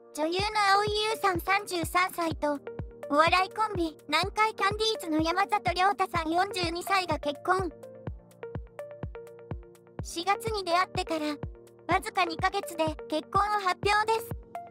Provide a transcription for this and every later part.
女優の蒼井優さん33歳と、お笑いコンビ、南海キャンディーズの山里亮太さん42歳が結婚。4月に出会ってから、わずか2ヶ月で結婚を発表です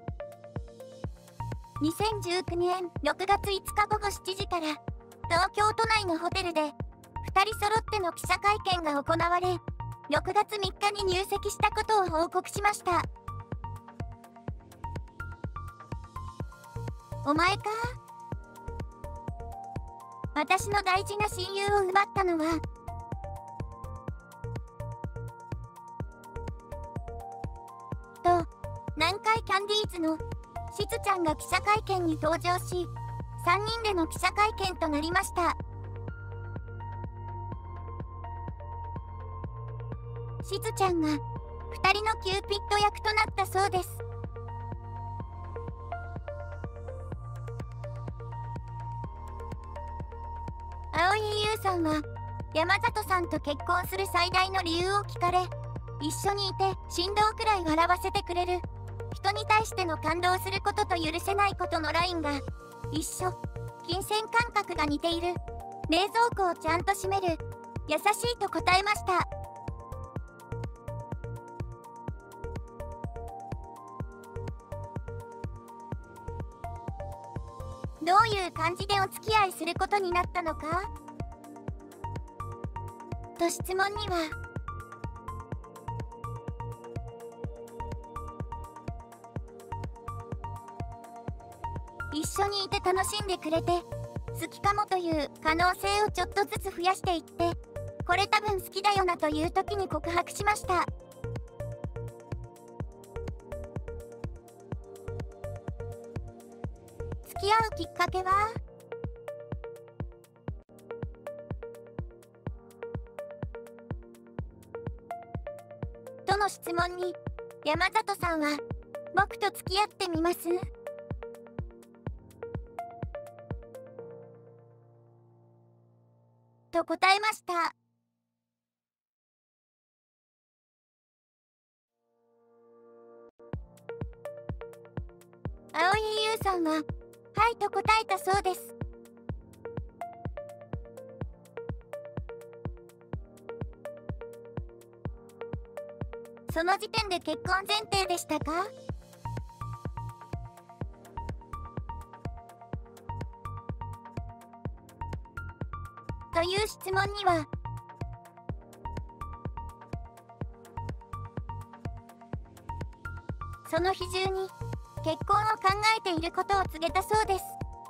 。2019年6月5日午後7時から、東京都内のホテルで、2人揃っての記者会見が行われ、6月3日に入籍したことを報告しました。お前か？私の大事な親友を奪ったのは、と、南海キャンディーズのしずちゃんが記者会見に登場し、3人での記者会見となりました。しずちゃんが2人のキューピッド役となったそうです。蒼井優さんは山里さんと結婚する最大の理由を聞かれ、一緒にいて振動くらい笑わせてくれる、人に対しての感動することと許せないことのラインが一緒、金銭感覚が似ている、冷蔵庫をちゃんと閉める、優しいと答えました。どういう感じでお付き合いすることになったのかと質問には、一緒にいて楽しんでくれて好きかもという可能性をちょっとずつ増やしていって、これ多分好きだよなという時に告白しました。付き合うきっかけは？との質問に、山里さんは、僕と付き合ってみます？と答えました。蒼井優さんは、はいと答えたそうです。その時点で結婚前提でしたか？という質問には、その日中に結婚を考えていることを告げたそうです。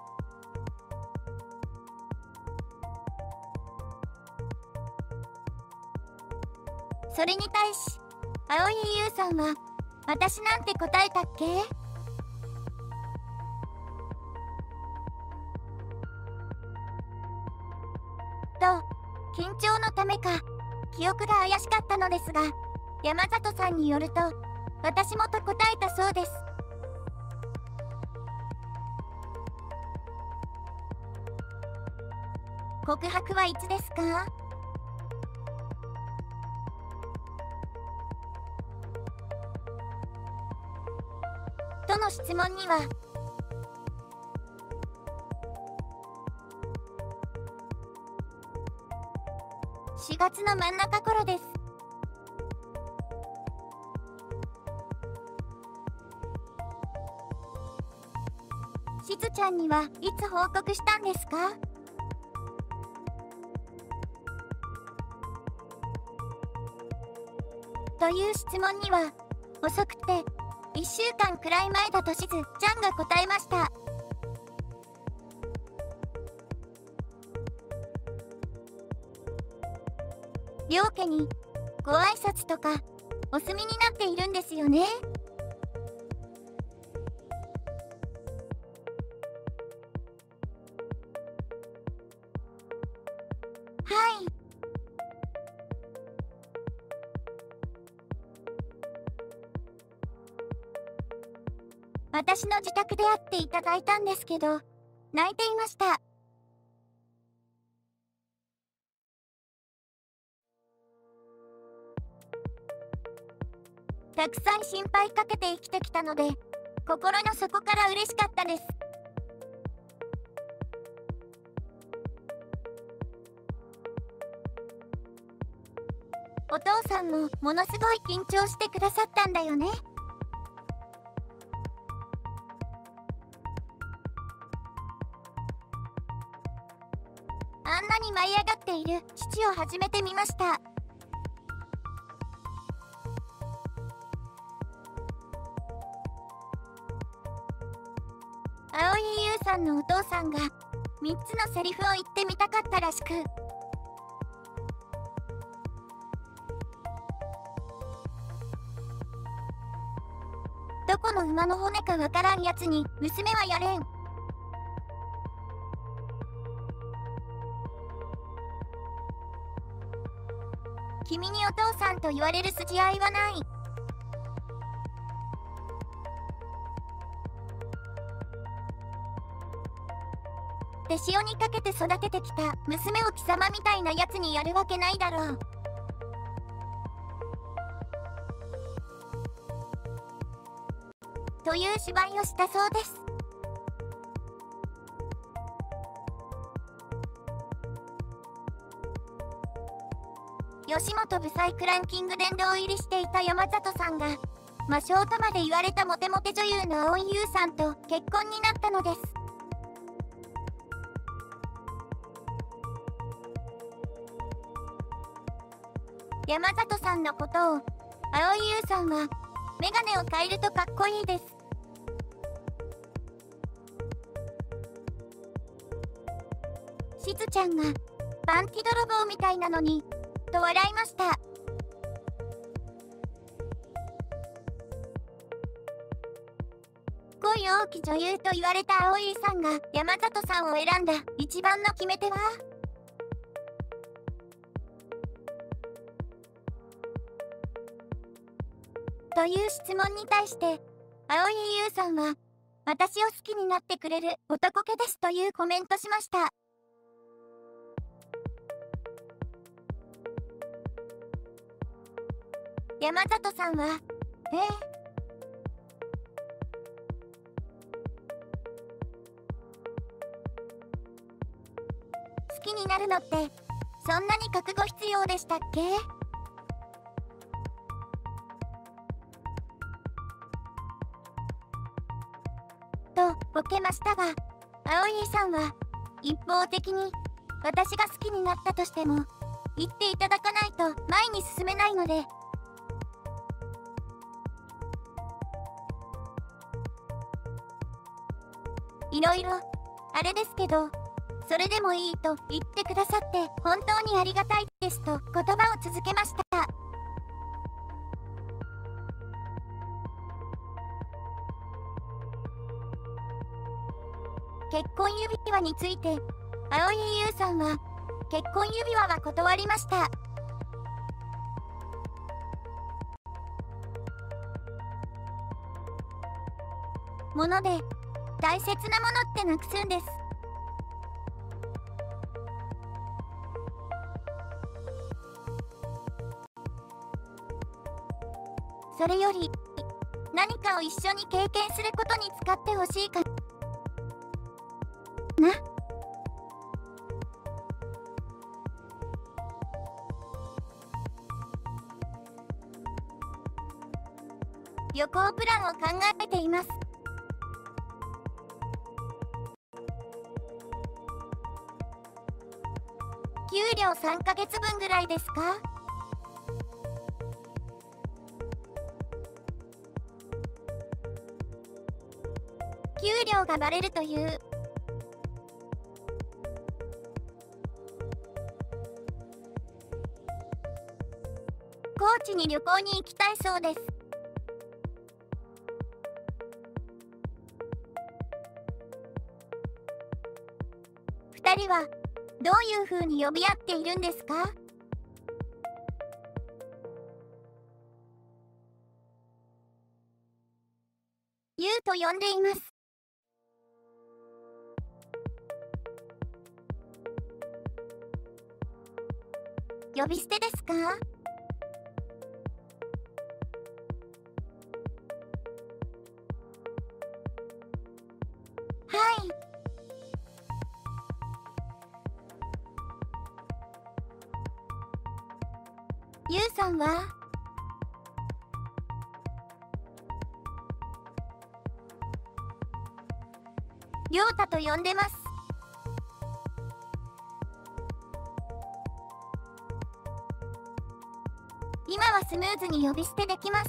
それに対し、蒼井優さんは、私なんて答えたっけ？と、緊張のためか、記憶が怪しかったのですが、山里さんによると、私もと答えたそうです。告白はいつですか？との質問には、4月の真ん中頃です。しずちゃんにはいつ報告したんですか？という質問には、遅くて1週間くらい前だとしずちゃんが答えました。両家にご挨拶とかお済みになっているんですよね？はい。私の自宅で会っていただいたんですけど、泣いていました。たくさん心配かけて生きてきたので、 心の底から嬉しかったです。お父さんもものすごい緊張してくださったんだよね。あんなに舞い上がっている父を初めて見ました。蒼井優さんのお父さんが3つのセリフを言ってみたかったらしく、どこの馬の骨かわからんやつに娘はやれん。君にお父さんと言われる筋合いはない。手塩にかけて育ててきた娘を貴様みたいなやつにやるわけないだろう。という芝居をしたそうです。吉本ブサイクランキング殿堂入りしていた山里さんが魔性とまで言われたモテモテ女優の蒼井優さんと結婚になったのです。山里さんのことを蒼井優さんはメガネを変えるとかっこいいです。しずちゃんがパンティ泥棒みたいなのにと笑いました。恋多き女優と言われた蒼井さんが山里さんを選んだ一番の決め手は？という質問に対して蒼井優さんは、私を好きになってくれる男気ですというコメントしました。山里さんは、好きになるのってそんなに覚悟必要でしたっけ？とボケましたが、蒼井さんは一方的に私が好きになったとしても言っていただかないと前に進めないので、いろいろあれですけど、それでもいいと言ってくださって本当にありがたいですと言葉を続けました。結婚指輪について蒼井優さんは、結婚指輪は断りました。もので大切なものってなくすんです。それより何かを一緒に経験することに使ってほしいかな。旅行プランを考えています。給料3ヶ月分ぐらいですか？給料がバレるという。高知に旅行に行きたいそうです。2人はどういう風に呼び合っているんですか？ゆうと呼んでいます。呼び捨てですか？ ゆうさんはりょうたと呼んでます。今はスムーズに呼び捨てできます。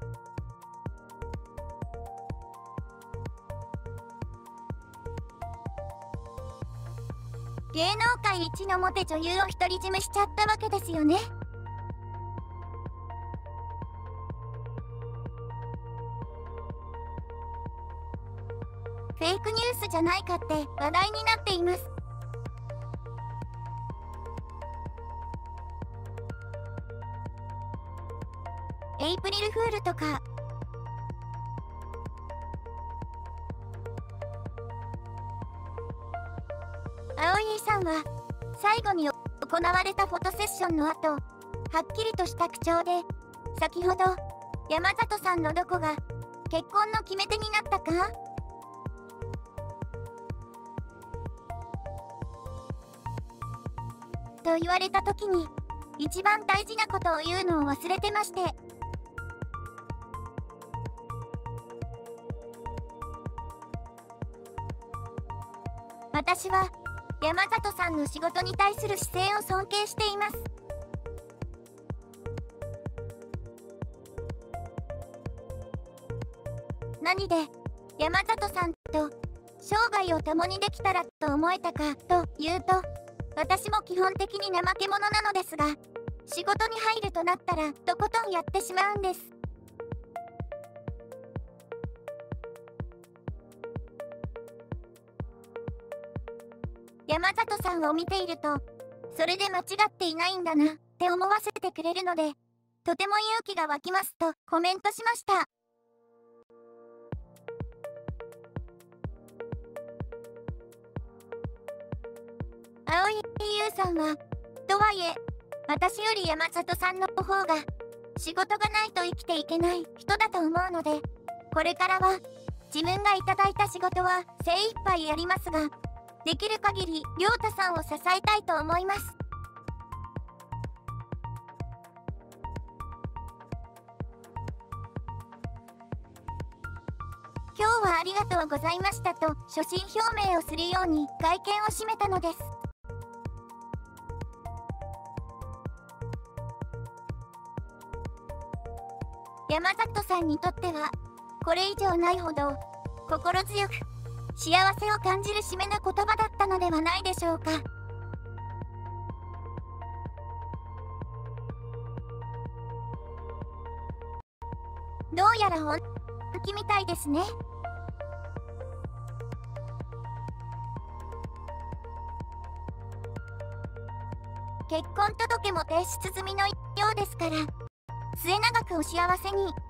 芸能界一のモテ女優を独り占めしちゃったわけですよね。フェイクニュースじゃないかって話題になっています。エイプリルフールとか。青井さんは最後に行われたフォトセッションの後、はっきりとした口調で、先ほど山里さんのどこが結婚の決め手になったかと言われた時に、一番大事なことを言うのを忘れてまして。私は山里さんの仕事に対する姿勢を尊敬しています。何で山里さんと生涯を共にできたらと思えたかというと、私も基本的に怠け者なのですが、仕事に入るとなったらとことんやってしまうんです。山里さんを見ていると、それで間違っていないんだなって思わせてくれるので、とても勇気が湧きますとコメントしました。青井優さんは、とはいえ、私より山里さんの方が、仕事がないと生きていけない人だと思うので、これからは、自分がいただいた仕事は精一杯やりますが、できる限りりょうたさんを支えたいと思います。今日はありがとうございましたと所信表明をするように会見を締めたのです。山里さんにとってはこれ以上ないほど心強く幸せを感じる締めの言葉だったのではないでしょうか。どうやら本気みたいですね。結婚届も提出済みのようですから、末永くお幸せに。